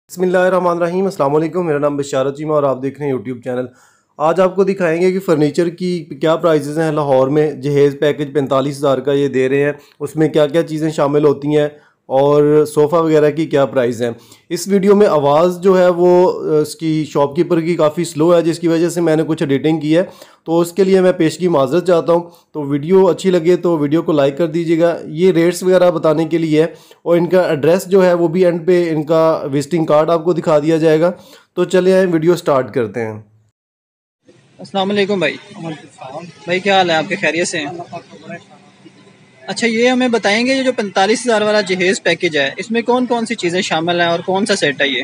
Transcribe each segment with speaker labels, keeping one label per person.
Speaker 1: बिस्मिल्लाहिर्रहमानिर्रहीम, अस्सलाम वालेकुम। मेरा नाम बशारत चीमा और आप देख रहे हैं यूट्यूब चैनल। आज आपको दिखाएंगे कि फ़र्नीचर की क्या प्राइसेस हैं लाहौर में। जहेज़ पैकेज 45,000 का ये दे रहे हैं, उसमें क्या क्या चीज़ें शामिल होती हैं और सोफ़ा वगैरह की क्या प्राइस है। इस वीडियो में आवाज़ जो है वो इसकी शॉपकीपर की काफ़ी स्लो है, जिसकी वजह से मैंने कुछ एडिटिंग की है, तो उसके लिए मैं पेशगी माजरत चाहता हूँ। तो वीडियो अच्छी लगे तो वीडियो को लाइक कर दीजिएगा। ये रेट्स वगैरह बताने के लिए है और इनका एड्रेस जो है वो भी एंड पे इनका विजिटिंग कार्ड आपको दिखा दिया जाएगा। तो चलिए आए वीडियो स्टार्ट करते हैं।
Speaker 2: अस्सलाम वालेकुम भाई। भाई क्या हाल है आपके, खैरियत से हैं? अच्छा, ये हमें बताएंगे ये जो 45,000 वाला जहेज़ पैकेज है, इसमें कौन कौन सी चीज़ें शामिल हैं और कौन सा सेट है ये?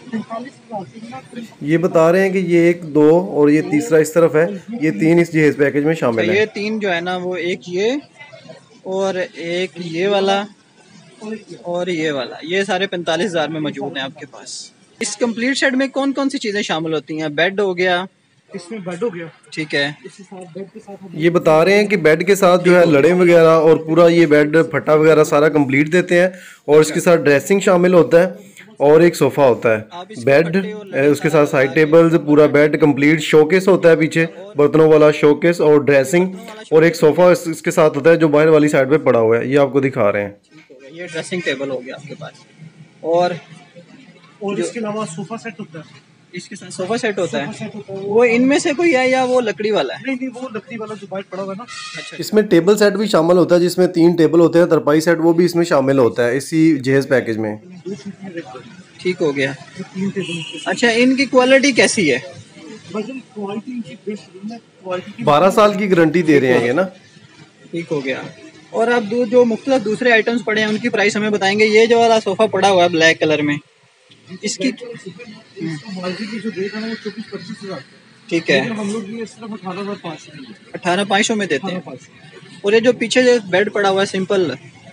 Speaker 1: ये बता रहे हैं कि ये एक दो और ये तीसरा इस तरफ है, ये तीन इस जहेज पैकेज में
Speaker 2: अच्छा,
Speaker 1: शामिल
Speaker 2: ये
Speaker 1: हैं।
Speaker 2: तीन जो है ना, वो एक ये और एक ये वाला और ये वाला, ये सारे 45,000 में मौजूद हैं आपके पास। इस कंप्लीट सेट में कौन कौन सी चीज़ें शामिल होती हैं? बेड हो गया,
Speaker 3: इसमें बेड हो गया,
Speaker 2: ठीक है,
Speaker 3: इसके साथ बेड के साथ हम
Speaker 1: ये बता रहे हैं कि बेड के साथ जो
Speaker 2: ठीक
Speaker 1: है
Speaker 2: हो
Speaker 1: लड़े
Speaker 2: गया।
Speaker 1: वगैरह और पूरा ये बेड फटा वगैरह सारा कंप्लीट देते हैं और इसके साथ ड्रेसिंग शामिल होता है और एक सोफ़ा होता
Speaker 2: आप
Speaker 1: है।
Speaker 2: इसके
Speaker 1: बेड
Speaker 2: फट्टे और लड़े
Speaker 1: उसके
Speaker 2: सारा
Speaker 1: साथ
Speaker 2: बता
Speaker 1: साइड
Speaker 2: रहे
Speaker 1: टेबल्स,
Speaker 2: हैं।
Speaker 1: पूरा बेड कंप्लीट, शोकेस होता है पीछे, बर्तनों वाला शोकेस और ड्रेसिंग,
Speaker 2: बर्तनों वाला
Speaker 1: और एक
Speaker 2: शोकेस
Speaker 1: सोफ़ा इसके साथ होता है जो बाहर वाली साइड पे पड़ा हुआ है। ये आपको दिखा रहे हैं।
Speaker 2: ठीक हो गया, ये ड्रेसिंग टेबल हो गया आपके पास। और
Speaker 3: और
Speaker 2: जो
Speaker 3: इसके अलावा सोफा सेट होता है।
Speaker 2: इसके साथ सोफा सेट होता
Speaker 3: सोफा
Speaker 2: है,
Speaker 3: सेट होता है
Speaker 2: वो इनमें से कोई है या वो लकड़ी वाला है?
Speaker 3: नहीं नहीं, वो लकड़ी वाला जो बाहर पड़ा हुआ है ना।
Speaker 2: अच्छा,
Speaker 1: इसमें टेबल सेट भी शामिल होता है, जिसमें 3 टेबल होते हैं, तरपाई सेट वो भी इसमें शामिल होता है इसी जहेज पैकेज में।
Speaker 3: 2 फीट में रेट
Speaker 2: ठीक हो गया।
Speaker 3: 3 टेबल।
Speaker 2: अच्छा, इनकी क्वालिटी कैसी है?
Speaker 3: वजन क्वालिटी इनकी बेस्ट है, क्वालिटी की
Speaker 1: 12 साल की गारंटी दे रहे हैं ये ना।
Speaker 2: ठीक हो गया। और अब जो मुख्तलिफ दूसरे आइटम्स पड़े हैं उनकी प्राइस हमें बताएंगे। ये जो वाला सोफा पड़ा हुआ है ब्लैक कलर में, इसकी
Speaker 3: मार्केट की जो रेट है ना वो 24-25 हज़ार,
Speaker 2: ठीक है,
Speaker 3: हम लोग ये सिर्फ 18,500
Speaker 2: 18,500 में देते हैं।
Speaker 3: 18,500
Speaker 2: और ये जो पीछे जो बेड पड़ा हुआ है सिंपल,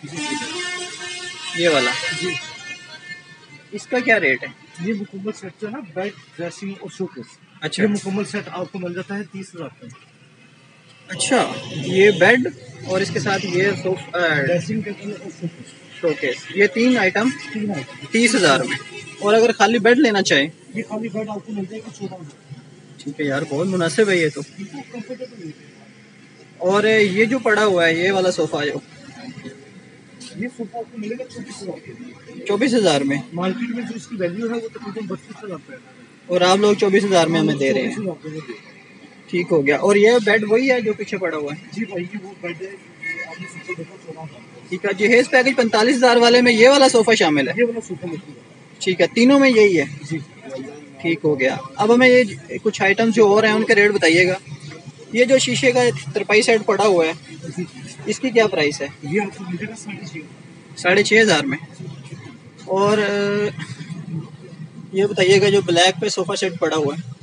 Speaker 2: ये वाला,
Speaker 3: जी।
Speaker 2: इसका क्या रेट है?
Speaker 3: ये मुकम्मल सेट जो है ना, बेड, ड्रेसिंग और शोकेस,
Speaker 2: अच्छा
Speaker 3: ये मुकम्मल सेट आपको मिल जाता है 30,000 का।
Speaker 2: अच्छा, ये बेड और इसके साथ ये
Speaker 3: ड्रेसिंग टेबल और शोकेस,
Speaker 2: शोकेस, ये तीन आइटम
Speaker 3: 3 आइटम।
Speaker 2: 30,000 में। और अगर खाली बेड लेना चाहे?
Speaker 3: ये खाली बेड आपको मिल जाएगा 14,000।
Speaker 2: ठीक है यार, बहुत मुनासिब है ये तो।
Speaker 3: कंफर्टेबल है।
Speaker 2: और ये जो पड़ा हुआ है ये वाला सोफा जो
Speaker 3: ये सोफा आपको मिलेगा 24,000।
Speaker 2: 24,000 में,
Speaker 3: मार्केट में जो इसकी वैल्यू है वो तकरीबन 32,000 है,
Speaker 2: और आप लोग 24,000 में हमें दे रहे हैं।
Speaker 3: 24,000 रुपये।
Speaker 2: ठीक हो गया। और ये बेड वही है जो पीछे पड़ा हुआ है?
Speaker 3: जी भाई, ये वो बेड है आपने सोफा देखा 14,000।
Speaker 2: ठीक है, जहेज पैकेज 45,000 वाले में ये वाला सोफा शामिल है?
Speaker 3: ये वाला सोफा लकड़ी का।
Speaker 2: ठीक है, तीनों में यही है।
Speaker 3: जी।
Speaker 2: ठीक हो गया। अब हमें ये कुछ आइटम्स जो और हैं उनके रेट बताइएगा। ये जो शीशे का तरपाई सेट पड़ा हुआ है,
Speaker 3: जी,
Speaker 2: इसकी क्या प्राइस है?
Speaker 3: ये आपको मिलेगा 6,500।
Speaker 2: 6,500 में। और ये बताइएगा जो ब्लैक पे सोफा सेट पड़ा हुआ है,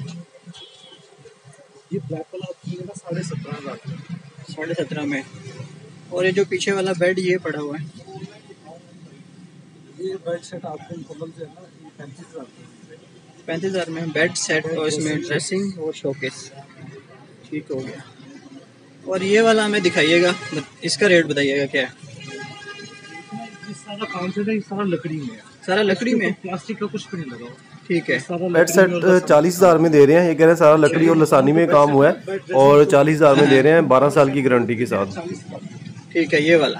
Speaker 3: ये ब्लैक वाला आपको मिलेगा 17,500।
Speaker 2: 17,500 में। और ये जो पीछे वाला बेड ये पड़ा हुआ है,
Speaker 3: ये बेड सेट आपको मुकम्मल जो है ना 35,000 का।
Speaker 2: 35,000 में बेड सेट और इसमें ड्रेसिंग और शोकेस। ठीक हो गया। और ये वाला हमें दिखाइएगा, इसका रेट बताइएगा क्या है?
Speaker 3: ये सारा काम जो है ये सारा लकड़ी में है।
Speaker 2: सारा लकड़ी में?
Speaker 3: प्लास्टिक का कुछ भी नहीं लगा हुआ।
Speaker 2: ठीक है।
Speaker 3: सारा
Speaker 1: बेड
Speaker 3: लकड़ी
Speaker 1: सेट
Speaker 3: में और
Speaker 1: 40,000 में दे रहे हैं। ये कह रहे हैं सारा लकड़ी और लसानी में काम हुआ है और 40,000 में दे रहे हैं 12 साल की गारंटी के साथ।
Speaker 3: 40,000।
Speaker 2: ठीक है, ये वाला।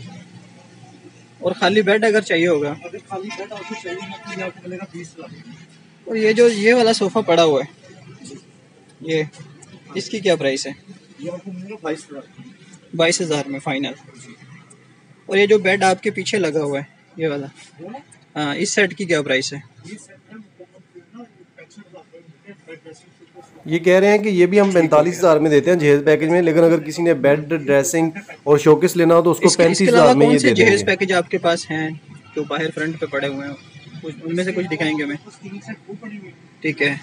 Speaker 2: और खाली बेड अगर चाहिए होगा?
Speaker 3: अगर खाली बेड आपको चाहिए ना तो ये आपको मिलेगा 20,000।
Speaker 2: और ये जो ये वाला सोफा पड़ा हुआ है, ये इसकी क्या प्राइस है?
Speaker 3: ये आपको मिलेगा 22,000।
Speaker 2: 22,000 में फाइनल। और ये जो बेड आपके पीछे लगा हुआ है ये वाला, हाँ, इस सेट की क्या प्राइस है?
Speaker 3: ये सेट है मुकम्मल ना 65,000 का बेड ड्रेसिंग।
Speaker 1: ये कह रहे हैं कि ये भी हम 45,000 में देते हैं जहेज पैकेज में, लेकिन अगर किसी ने बेड, ड्रेसिंग और शोकेस लेना हो तो उसको
Speaker 2: इसके अलावा
Speaker 1: 35,000 में
Speaker 2: कौन
Speaker 1: ये
Speaker 2: से
Speaker 1: दे
Speaker 2: जहेज
Speaker 1: देंगे।
Speaker 2: पैकेज आपके पास हैं जो बाहर फ्रंट पे पड़े हुए हैं? उनमें से कुछ दिखाएंगे हमें? ठीक है।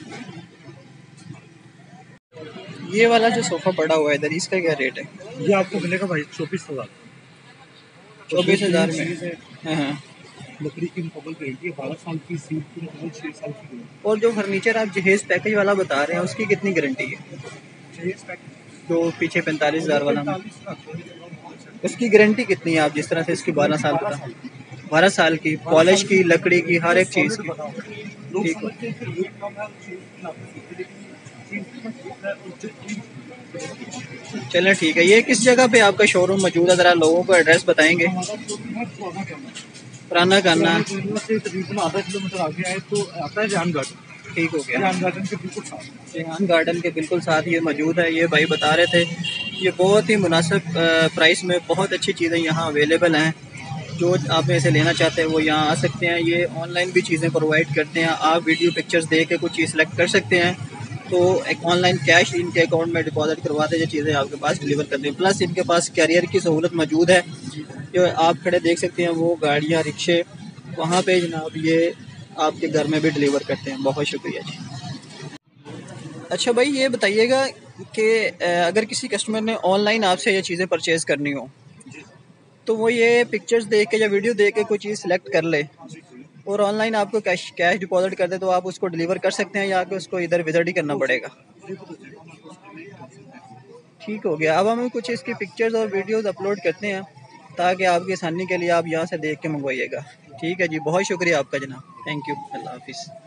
Speaker 2: ये वाला जो सोफा पड़ा हुआ है इधर, इसका क्या रेट है?
Speaker 3: ये आपको मिलेगा भाई 24,000।
Speaker 2: 24,000 में। हाँ।
Speaker 3: लकड़ी की मुकम्मल गारंटी है, 12 साल की सीट की मुकम्मल 6 साल की गारंटी।
Speaker 2: और जो फर्नीचर आप जहेज पैकेज वाला बता रहे हैं उसकी कितनी गारंटी है? जो पीछे 45,000 वाला में, उसकी गारंटी कितनी है? आप जिस तरह से इसकी 12 साल बता, 12 साल की, पॉलिश की, लकड़ी की, हर एक चीज़ की।
Speaker 3: लोग
Speaker 2: ठीक है,
Speaker 3: समझते हैं कि रेट कम है और चीज़ की आपको सीखते, लेकिन चीज़ की है और जो चीज़
Speaker 2: चलें ठीक है। ये किस जगह पे आपका शोरूम मौजूद है, ज़रा लोगों को एड्रेस बताएंगे?
Speaker 3: हमारा शोरूम है पुराना करना,
Speaker 2: पुराना करना।
Speaker 3: पुराने करना से तकरीबन आधा किलोमीटर आगे आए तो आता है रेहान गार्डन।
Speaker 2: ठीक हो गया।
Speaker 3: रेहान गार्डन के बिल्कुल साथ।
Speaker 2: रेहान गार्डन के बिल्कुल साथ ये मौजूद है। ये भाई बता रहे थे ये बहुत ही मुनासिब प्राइस में बहुत अच्छी चीज़ें यहाँ अवेलेबल हैं। जो आप में से लेना चाहते हैं वो यहाँ आ सकते हैं। ये ऑनलाइन भी चीज़ें प्रोवाइड करते हैं। आप वीडियो पिक्चर्स देख के कुछ चीज़ सेलेक्ट कर सकते हैं, तो एक ऑनलाइन कैश इनके अकाउंट में डिपॉजिट करवाते हैं, चीज़ें आपके पास डिलीवर करते हैं। प्लस इनके पास कैरियर की सहूलत मौजूद है। जो आप खड़े देख सकते हैं वो गाड़ियाँ, रिक्शे वहाँ पे जनाब ये आपके घर में भी डिलीवर करते हैं। बहुत शुक्रिया जी। अच्छा भाई ये बताइएगा कि अगर किसी कस्टमर ने ऑनलाइन आपसे ये चीज़ें परचेज़ करनी हो तो वो ये पिक्चर्स देख के या वीडियो देख के कोई चीज़ सेलेक्ट कर ले और ऑनलाइन आपको कैश डिपॉजिट कर दे, तो आप उसको डिलीवर कर सकते हैं या कि उसको इधर विजिट ही करना पड़ेगा? ठीक हो गया। अब हम कुछ इसकी पिक्चर्स और वीडियोस अपलोड करते हैं ताकि आपकी आसानी के लिए आप यहाँ से देख के मंगवाइएगा। ठीक है जी, बहुत शुक्रिया आपका जनाब। Thank you. अल्लाह हाफिज़।